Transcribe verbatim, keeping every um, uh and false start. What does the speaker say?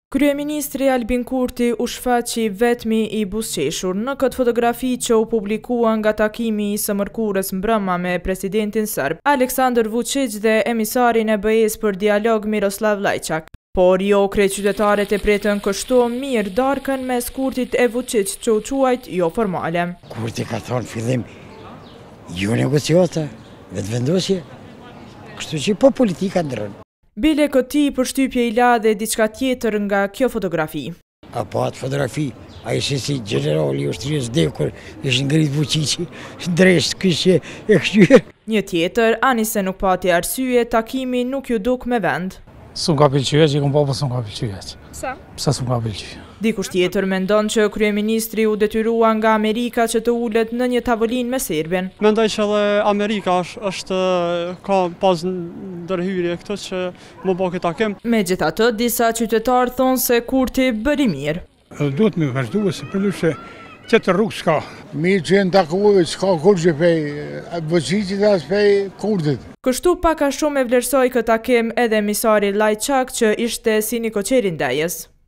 Kryeministri Albin Kurti u shfaqi vetmi i buzëqeshur në këtë fotografi që u publikua nga takimi i së mërkurës mbrëma me presidentin serb Aleksandar Vučić dhe emisarin e B E-s për dialog Miroslav Lajčak. Por jo kryeqytetarët e pretën kështu mirë darkën mes Kurtit e Vučić që u quajt jo formale. Kurti ka thonë fillim jo negociata, vetë vendosje, kështu që po politika ndërën. Bile këti përshtypje i la dhe diçka tjetër nga kjo fotografi. A po atë fotografi, a ishe si generali i ushtrisë dekur, ishë ngrit Vučići, dresh këshje e këshyre. Një tjetër, ani se nuk pati arsye, takimi nuk ju duk me vend. Së më ka pëlqyë që i kom po së më ka pëlqyë. Sa? Sa së më ka pëlqyë. Dikush tjetër mendon që kryeministri u detyrua nga Amerika që të ulet në një tavolin me Serbin. Mendoj që edhe Amerika është ka pas ndërhyrje këtë që më bë këtë takim. Megjithatë, disa qytetarë thonë se Kurti bëri mirë. Duhet me vazhduar se përndryshe tjetër rrugë s'ka. Mirë që në takuve s'ka kurgjë pej Vučićit as pej Kurtit. Kështu paka shumë e vlerësoi këtë takim edhe emisari Lajčak që ishte si një koqeri ndajës.